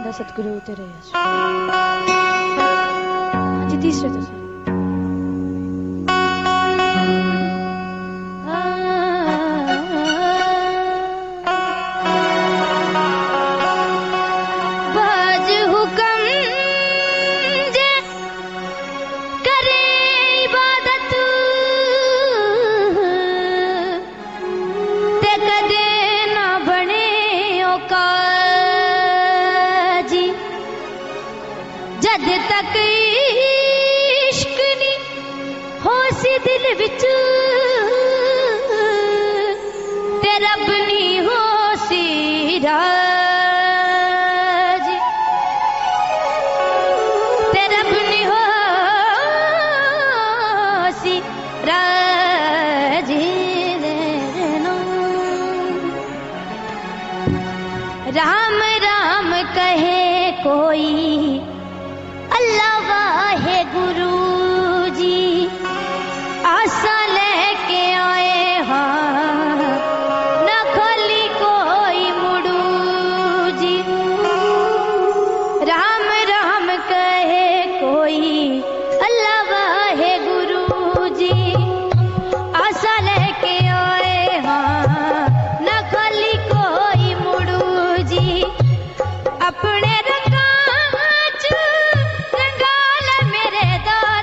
बाबा सतगुरु तेरे जी तीसरे तो जद तक इश्क नी हो सी दिल विच ते रब नी हो सी राज ते रब नी हो सी राज राम राम कहे कोई अल्लाह वाहे गुरु जी आशा लेके आए हाँ न खाली कोई मुड़ू जी राम राम कहे कोई अल्लाह वाहे गुरु जी आशा लेके आए हाँ न खाली कोई मुड़ू जी अपने रंगा च रंगाल मेरे दा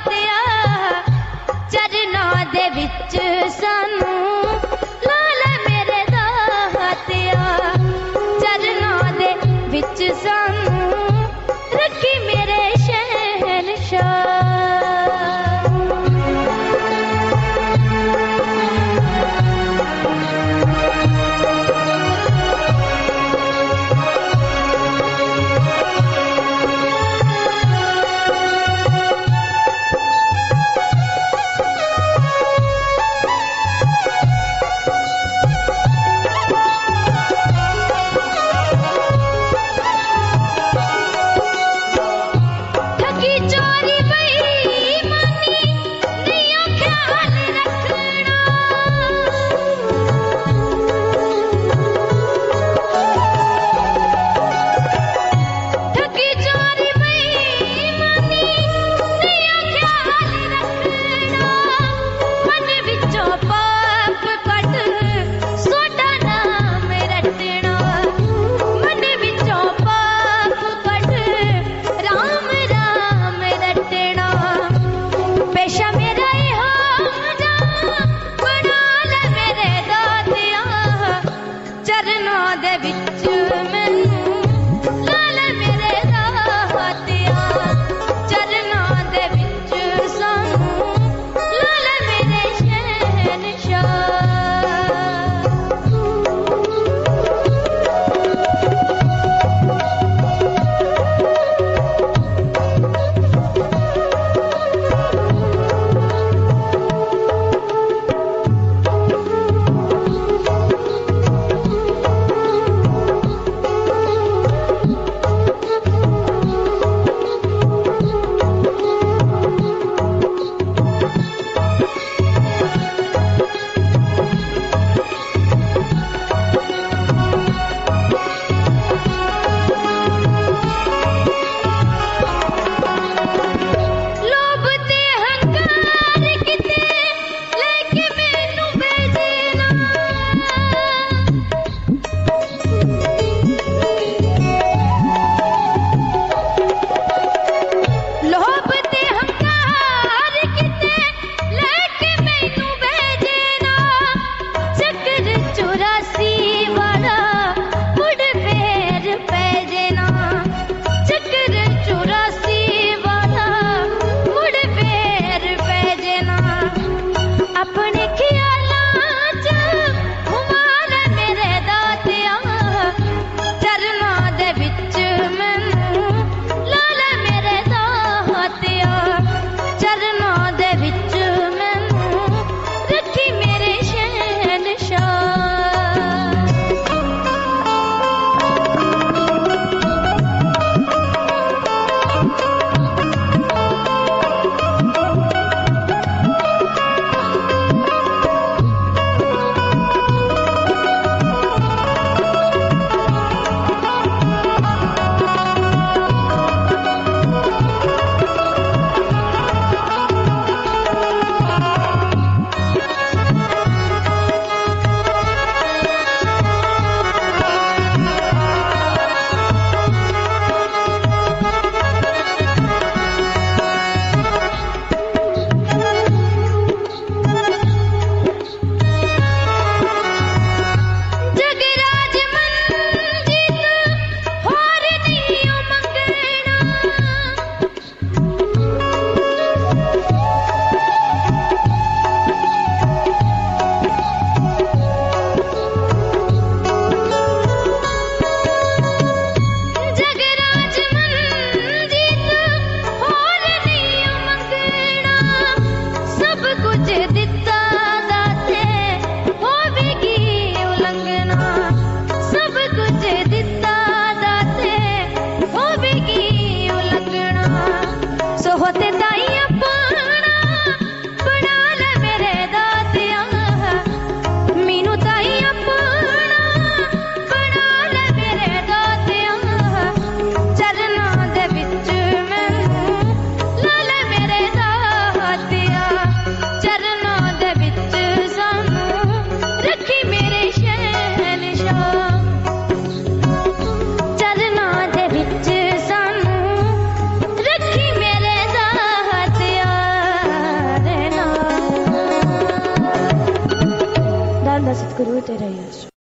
गुरु तेरा यश।